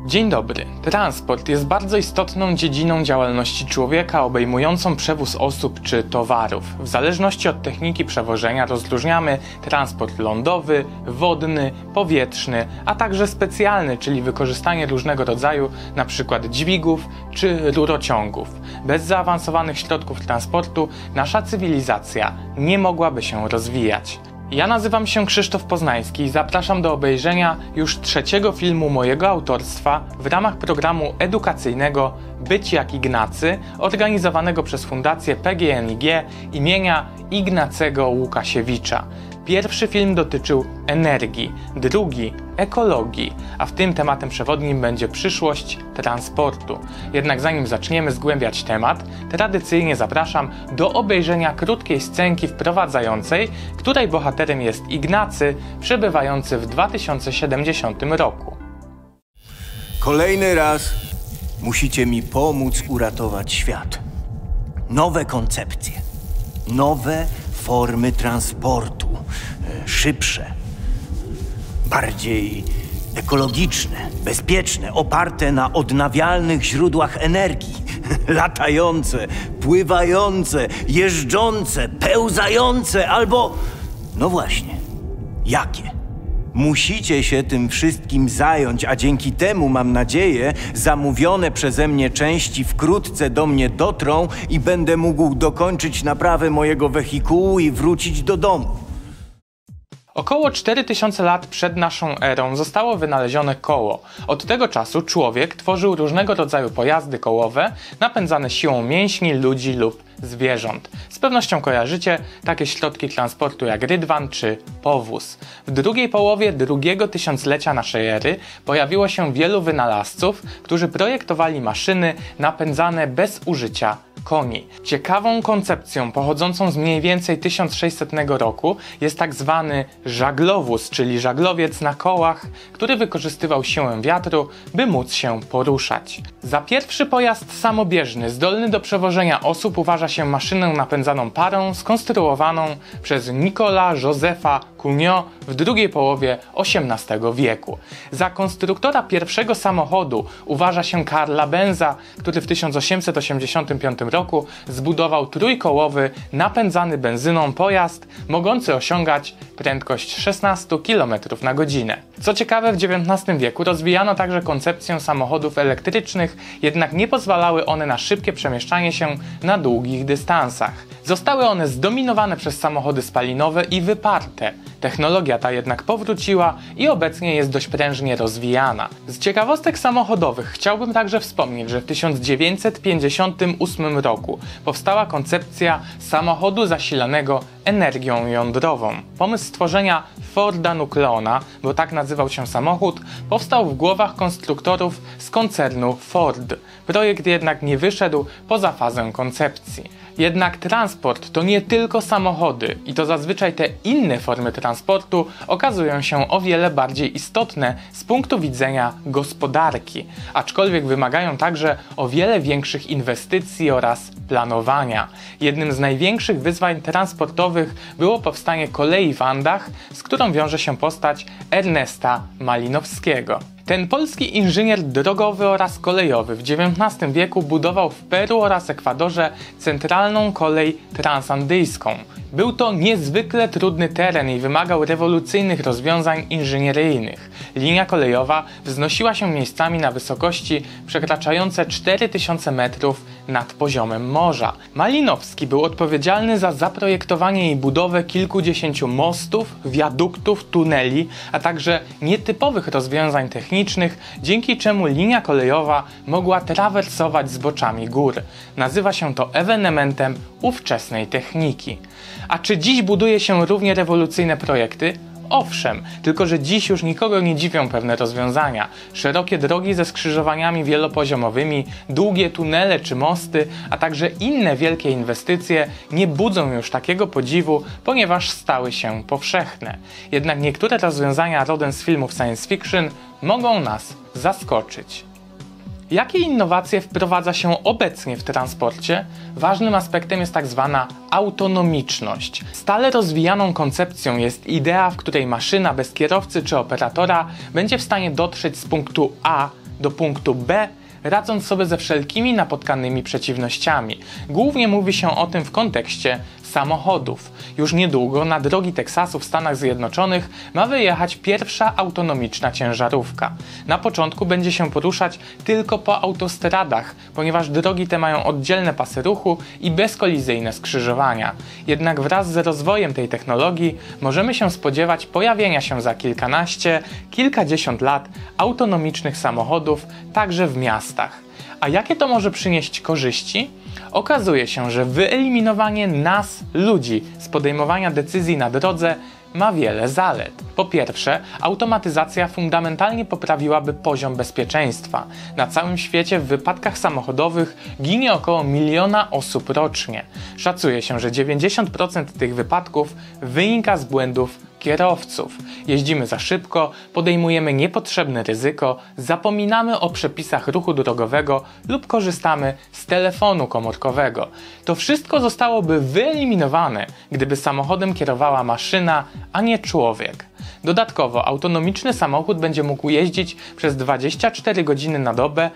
Dzień dobry. Transport jest bardzo istotną dziedziną działalności człowieka obejmującą przewóz osób czy towarów. W zależności od techniki przewożenia rozróżniamy transport lądowy, wodny, powietrzny, a także specjalny, czyli wykorzystanie różnego rodzaju np. dźwigów czy rurociągów. Bez zaawansowanych środków transportu nasza cywilizacja nie mogłaby się rozwijać. Ja nazywam się Krzysztof Poznański i zapraszam do obejrzenia już trzeciego filmu mojego autorstwa w ramach programu edukacyjnego Być jak Ignacy, organizowanego przez Fundację PGNiG imienia Ignacego Łukasiewicza. Pierwszy film dotyczył energii, drugi ekologii, a w tym tematem przewodnim będzie przyszłość transportu. Jednak zanim zaczniemy zgłębiać temat, tradycyjnie zapraszam do obejrzenia krótkiej scenki wprowadzającej, której bohaterem jest Ignacy, przebywający w 2070 roku. Kolejny raz musicie mi pomóc uratować świat. Nowe koncepcje, nowe formy transportu, szybsze, bardziej ekologiczne, bezpieczne, oparte na odnawialnych źródłach energii. Latające, pływające, jeżdżące, pełzające albo... No właśnie, jakie? Musicie się tym wszystkim zająć, a dzięki temu, mam nadzieję, zamówione przeze mnie części wkrótce do mnie dotrą i będę mógł dokończyć naprawę mojego wehikułu i wrócić do domu. Około 4000 lat przed naszą erą zostało wynalezione koło. Od tego czasu człowiek tworzył różnego rodzaju pojazdy kołowe napędzane siłą mięśni, ludzi lub zwierząt. Z pewnością kojarzycie takie środki transportu jak rydwan czy powóz. W drugiej połowie drugiego tysiąclecia naszej ery pojawiło się wielu wynalazców, którzy projektowali maszyny napędzane bez użycia koni. Ciekawą koncepcją pochodzącą z mniej więcej 1600 roku jest tak zwany żaglowóz, czyli żaglowiec na kołach, który wykorzystywał siłę wiatru, by móc się poruszać. Za pierwszy pojazd samobieżny zdolny do przewożenia osób uważa się maszynę napędzaną parą skonstruowaną przez Nicolas Josepha Cugnot w drugiej połowie XVIII wieku. Za konstruktora pierwszego samochodu uważa się Karla Benza, który w 1885 roku zbudował trójkołowy, napędzany benzyną pojazd, mogący osiągać prędkość 16 km na godzinę. Co ciekawe, w XIX wieku rozwijano także koncepcję samochodów elektrycznych, jednak nie pozwalały one na szybkie przemieszczanie się na długich dystansach. Zostały one zdominowane przez samochody spalinowe i wyparte. Technologia ta jednak powróciła i obecnie jest dość prężnie rozwijana. Z ciekawostek samochodowych chciałbym także wspomnieć, że w 1958 roku powstała koncepcja samochodu zasilanego energią jądrową. Pomysł stworzenia Forda Nucleona, bo tak nazywał się samochód, powstał w głowach konstruktorów z koncernu Ford. Projekt jednak nie wyszedł poza fazę koncepcji. Jednak transport to nie tylko samochody i to zazwyczaj te inne formy transportu okazują się o wiele bardziej istotne z punktu widzenia gospodarki, aczkolwiek wymagają także o wiele większych inwestycji oraz planowania. Jednym z największych wyzwań transportowych było powstanie kolei w Andach, z którą wiąże się postać Ernesta Malinowskiego. Ten polski inżynier drogowy oraz kolejowy w XIX wieku budował w Peru oraz Ekwadorze centralną kolej transandyjską. Był to niezwykle trudny teren i wymagał rewolucyjnych rozwiązań inżynieryjnych. Linia kolejowa wznosiła się miejscami na wysokości przekraczające 4000 metrów nad poziomem morza. Malinowski był odpowiedzialny za zaprojektowanie i budowę kilkudziesięciu mostów, wiaduktów, tuneli, a także nietypowych rozwiązań technicznych, dzięki czemu linia kolejowa mogła trawersować zboczami gór. Nazywa się to ewenementem ówczesnej techniki. A czy dziś buduje się równie rewolucyjne projekty? Owszem, tylko że dziś już nikogo nie dziwią pewne rozwiązania. Szerokie drogi ze skrzyżowaniami wielopoziomowymi, długie tunele czy mosty, a także inne wielkie inwestycje nie budzą już takiego podziwu, ponieważ stały się powszechne. Jednak niektóre rozwiązania rodem z filmów science fiction mogą nas zaskoczyć. Jakie innowacje wprowadza się obecnie w transporcie? Ważnym aspektem jest tak zwana autonomiczność. Stale rozwijaną koncepcją jest idea, w której maszyna bez kierowcy czy operatora będzie w stanie dotrzeć z punktu A do punktu B, radząc sobie ze wszelkimi napotkanymi przeciwnościami. Głównie mówi się o tym w kontekście samochodów. Już niedługo na drogi Teksasu w Stanach Zjednoczonych ma wyjechać pierwsza autonomiczna ciężarówka. Na początku będzie się poruszać tylko po autostradach, ponieważ drogi te mają oddzielne pasy ruchu i bezkolizyjne skrzyżowania. Jednak wraz z rozwojem tej technologii możemy się spodziewać pojawienia się za kilkanaście, kilkadziesiąt lat autonomicznych samochodów także w miastach. A jakie to może przynieść korzyści? Okazuje się, że wyeliminowanie nas, ludzi, z podejmowania decyzji na drodze ma wiele zalet. Po pierwsze, automatyzacja fundamentalnie poprawiłaby poziom bezpieczeństwa. Na całym świecie w wypadkach samochodowych ginie około 1 miliona osób rocznie. Szacuje się, że 90% tych wypadków wynika z błędów kierowców. Jeździmy za szybko, podejmujemy niepotrzebne ryzyko, zapominamy o przepisach ruchu drogowego lub korzystamy z telefonu komórkowego. To wszystko zostałoby wyeliminowane, gdyby samochodem kierowała maszyna, a nie człowiek. Dodatkowo autonomiczny samochód będzie mógł jeździć przez 24 godziny na dobę,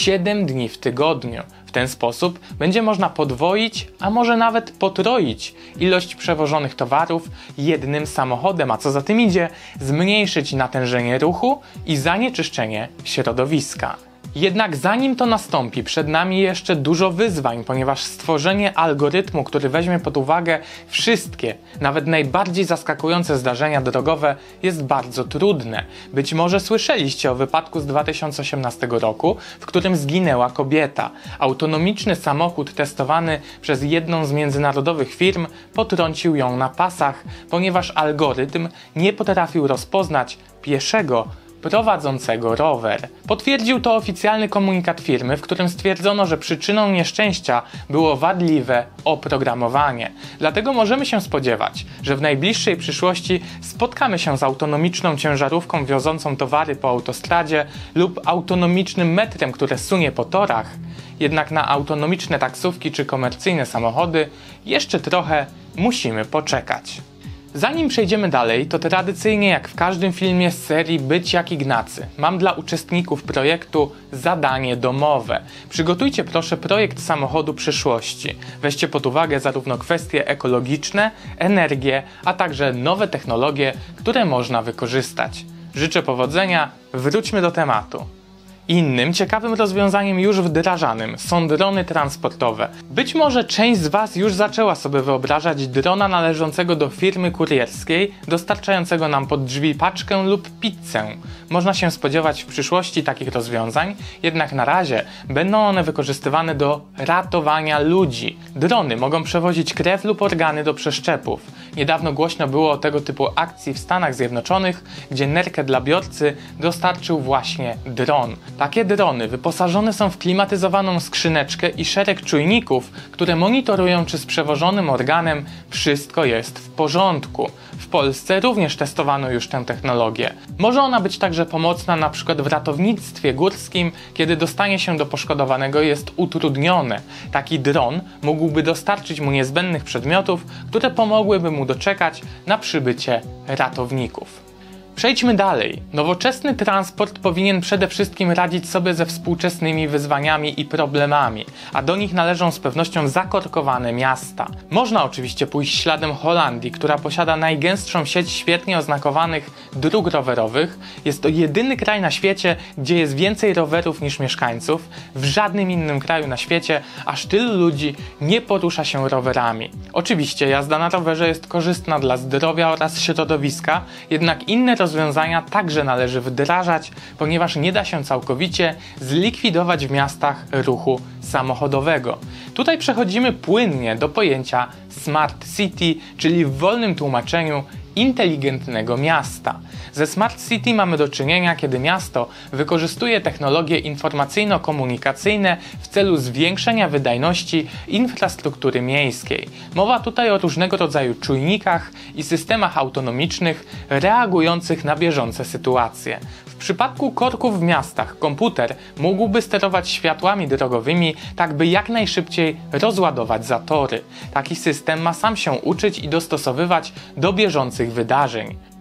7 dni w tygodniu. W ten sposób będzie można podwoić, a może nawet potroić ilość przewożonych towarów jednym samochodem, a co za tym idzie, zmniejszyć natężenie ruchu i zanieczyszczenie środowiska. Jednak zanim to nastąpi, przed nami jeszcze dużo wyzwań, ponieważ stworzenie algorytmu, który weźmie pod uwagę wszystkie, nawet najbardziej zaskakujące zdarzenia drogowe, jest bardzo trudne. Być może słyszeliście o wypadku z 2018 roku, w którym zginęła kobieta. Autonomiczny samochód testowany przez jedną z międzynarodowych firm potrącił ją na pasach, ponieważ algorytm nie potrafił rozpoznać pieszego prowadzącego rower. Potwierdził to oficjalny komunikat firmy, w którym stwierdzono, że przyczyną nieszczęścia było wadliwe oprogramowanie. Dlatego możemy się spodziewać, że w najbliższej przyszłości spotkamy się z autonomiczną ciężarówką wiozącą towary po autostradzie lub autonomicznym metrem, które sunie po torach. Jednak na autonomiczne taksówki czy komercyjne samochody jeszcze trochę musimy poczekać. Zanim przejdziemy dalej, to tradycyjnie jak w każdym filmie z serii Być jak Ignacy, mam dla uczestników projektu zadanie domowe. Przygotujcie proszę projekt samochodu przyszłości. Weźcie pod uwagę zarówno kwestie ekologiczne, energię, a także nowe technologie, które można wykorzystać. Życzę powodzenia, wróćmy do tematu. Innym ciekawym rozwiązaniem już wdrażanym są drony transportowe. Być może część z Was już zaczęła sobie wyobrażać drona należącego do firmy kurierskiej, dostarczającego nam pod drzwi paczkę lub pizzę. Można się spodziewać w przyszłości takich rozwiązań, jednak na razie będą one wykorzystywane do ratowania ludzi. Drony mogą przewozić krew lub organy do przeszczepów. Niedawno głośno było o tego typu akcji w Stanach Zjednoczonych, gdzie nerkę dla biorcy dostarczył właśnie dron. Takie drony wyposażone są w klimatyzowaną skrzyneczkę i szereg czujników, które monitorują, czy z przewożonym organem wszystko jest w porządku. W Polsce również testowano już tę technologię. Może ona być także pomocna np. w ratownictwie górskim, kiedy dostanie się do poszkodowanego jest utrudnione. Taki dron mógłby dostarczyć mu niezbędnych przedmiotów, które pomogłyby mu doczekać na przybycie ratowników. Przejdźmy dalej. Nowoczesny transport powinien przede wszystkim radzić sobie ze współczesnymi wyzwaniami i problemami, a do nich należą z pewnością zakorkowane miasta. Można oczywiście pójść śladem Holandii, która posiada najgęstszą sieć świetnie oznakowanych dróg rowerowych. Jest to jedyny kraj na świecie, gdzie jest więcej rowerów niż mieszkańców. W żadnym innym kraju na świecie aż tylu ludzi nie porusza się rowerami. Oczywiście jazda na rowerze jest korzystna dla zdrowia oraz środowiska, jednak inne rozwiązania także należy wdrażać, ponieważ nie da się całkowicie zlikwidować w miastach ruchu samochodowego. Tutaj przechodzimy płynnie do pojęcia Smart City, czyli w wolnym tłumaczeniu inteligentnego miasta. Ze Smart City mamy do czynienia, kiedy miasto wykorzystuje technologie informacyjno-komunikacyjne w celu zwiększenia wydajności infrastruktury miejskiej. Mowa tutaj o różnego rodzaju czujnikach i systemach autonomicznych reagujących na bieżące sytuacje. W przypadku korków w miastach komputer mógłby sterować światłami drogowymi, tak by jak najszybciej rozładować zatory. Taki system ma sam się uczyć i dostosowywać do bieżących wydarzeń.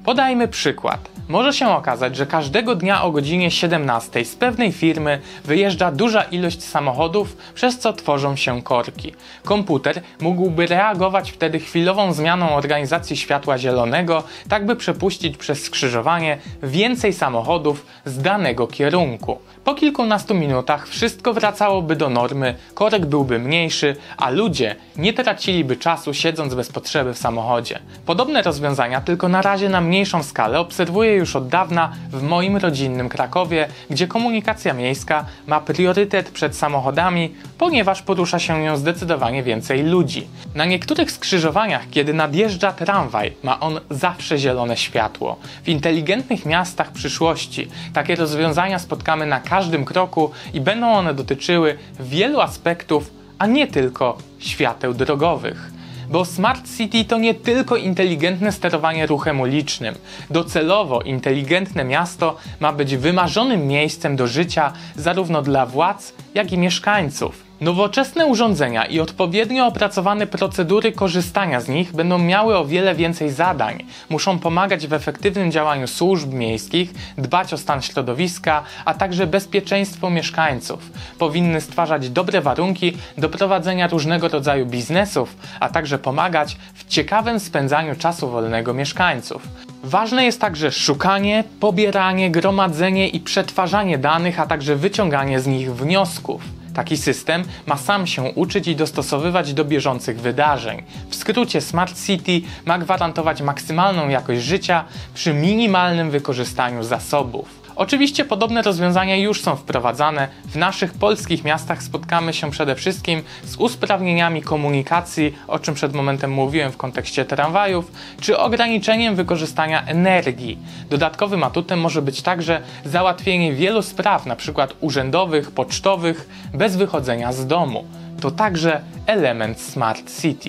Podajmy przykład. Może się okazać, że każdego dnia o godzinie 17 z pewnej firmy wyjeżdża duża ilość samochodów, przez co tworzą się korki. Komputer mógłby reagować wtedy chwilową zmianą organizacji światła zielonego, tak by przepuścić przez skrzyżowanie więcej samochodów z danego kierunku. Po kilkunastu minutach wszystko wracałoby do normy, korek byłby mniejszy, a ludzie nie traciliby czasu siedząc bez potrzeby w samochodzie. Podobne rozwiązania, tylko na razie na mniejszą skalę, obserwuję już od dawna w moim rodzinnym Krakowie, gdzie komunikacja miejska ma priorytet przed samochodami, ponieważ porusza się nią zdecydowanie więcej ludzi. Na niektórych skrzyżowaniach, kiedy nadjeżdża tramwaj, ma on zawsze zielone światło. W inteligentnych miastach przyszłości takie rozwiązania spotkamy na każdym kroku i będą one dotyczyły wielu aspektów, a nie tylko świateł drogowych. Bo Smart City to nie tylko inteligentne sterowanie ruchem ulicznym. Docelowo inteligentne miasto ma być wymarzonym miejscem do życia zarówno dla władz, jak i mieszkańców. Nowoczesne urządzenia i odpowiednio opracowane procedury korzystania z nich będą miały o wiele więcej zadań. Muszą pomagać w efektywnym działaniu służb miejskich, dbać o stan środowiska, a także bezpieczeństwo mieszkańców. Powinny stwarzać dobre warunki do prowadzenia różnego rodzaju biznesów, a także pomagać w ciekawym spędzaniu czasu wolnego mieszkańców. Ważne jest także szukanie, pobieranie, gromadzenie i przetwarzanie danych, a także wyciąganie z nich wniosków. Taki system ma sam się uczyć i dostosowywać do bieżących wydarzeń. W skrócie Smart City ma gwarantować maksymalną jakość życia przy minimalnym wykorzystaniu zasobów. Oczywiście podobne rozwiązania już są wprowadzane. W naszych polskich miastach spotkamy się przede wszystkim z usprawnieniami komunikacji, o czym przed momentem mówiłem w kontekście tramwajów, czy ograniczeniem wykorzystania energii. Dodatkowym atutem może być także załatwienie wielu spraw, np. urzędowych, pocztowych, bez wychodzenia z domu. To także element Smart City.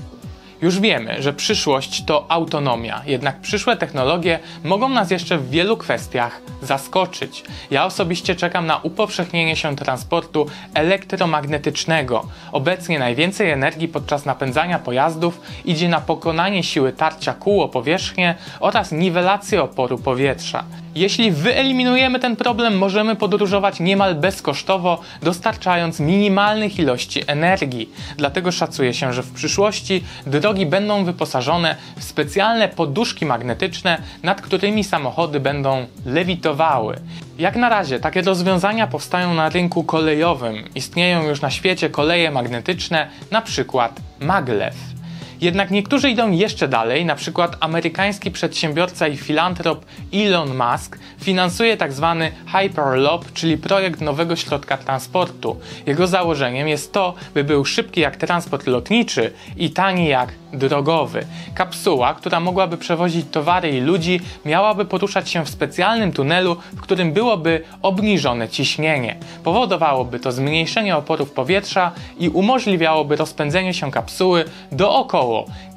Już wiemy, że przyszłość to autonomia, jednak przyszłe technologie mogą nas jeszcze w wielu kwestiach zaskoczyć. Ja osobiście czekam na upowszechnienie się transportu elektromagnetycznego. Obecnie najwięcej energii podczas napędzania pojazdów idzie na pokonanie siły tarcia kół o powierzchnię oraz niwelację oporu powietrza. Jeśli wyeliminujemy ten problem, możemy podróżować niemal bezkosztowo, dostarczając minimalnych ilości energii. Dlatego szacuje się, że w przyszłości drogi będą wyposażone w specjalne poduszki magnetyczne, nad którymi samochody będą lewitowały. Jak na razie takie rozwiązania powstają na rynku kolejowym. Istnieją już na świecie koleje magnetyczne, na przykład maglev. Jednak niektórzy idą jeszcze dalej, na przykład amerykański przedsiębiorca i filantrop Elon Musk finansuje tzw. Hyperloop, czyli projekt nowego środka transportu. Jego założeniem jest to, by był szybki jak transport lotniczy i tani jak drogowy. Kapsuła, która mogłaby przewozić towary i ludzi, miałaby poruszać się w specjalnym tunelu, w którym byłoby obniżone ciśnienie. Powodowałoby to zmniejszenie oporów powietrza i umożliwiałoby rozpędzenie się kapsuły do około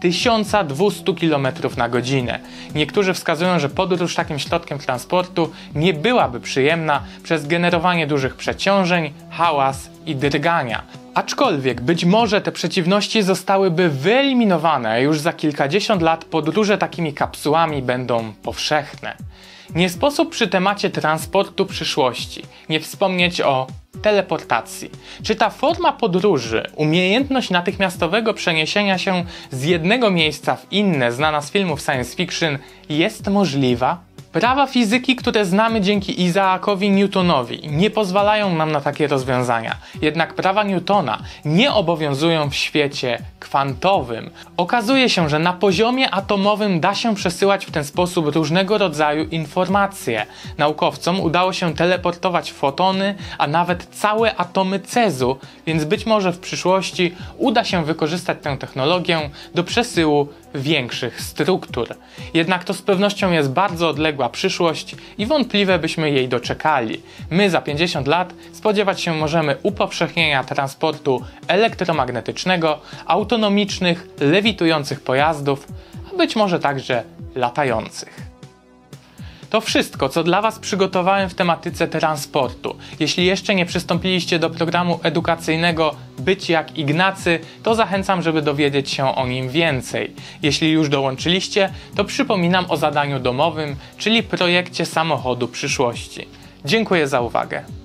1200 km na godzinę. Niektórzy wskazują, że podróż takim środkiem transportu nie byłaby przyjemna przez generowanie dużych przeciążeń, hałas i drgania. Aczkolwiek być może te przeciwności zostałyby wyeliminowane, a już za kilkadziesiąt lat podróże takimi kapsułami będą powszechne. Nie sposób przy temacie transportu przyszłości nie wspomnieć o teleportacji. Czy ta forma podróży, umiejętność natychmiastowego przeniesienia się z jednego miejsca w inne, znana z filmów science fiction, jest możliwa? Prawa fizyki, które znamy dzięki Isaacowi Newtonowi, nie pozwalają nam na takie rozwiązania. Jednak prawa Newtona nie obowiązują w świecie kwantowym. Okazuje się, że na poziomie atomowym da się przesyłać w ten sposób różnego rodzaju informacje. Naukowcom udało się teleportować fotony, a nawet całe atomy cezu, więc być może w przyszłości uda się wykorzystać tę technologię do przesyłu większych struktur. Jednak to z pewnością jest bardzo odległa przyszłość i wątpliwe byśmy jej doczekali. My za 50 lat spodziewać się możemy upowszechnienia transportu elektromagnetycznego, autonomicznych, lewitujących pojazdów, a być może także latających. To wszystko, co dla Was przygotowałem w tematyce transportu. Jeśli jeszcze nie przystąpiliście do programu edukacyjnego Być jak Ignacy, to zachęcam, żeby dowiedzieć się o nim więcej. Jeśli już dołączyliście, to przypominam o zadaniu domowym, czyli projekcie samochodu przyszłości. Dziękuję za uwagę.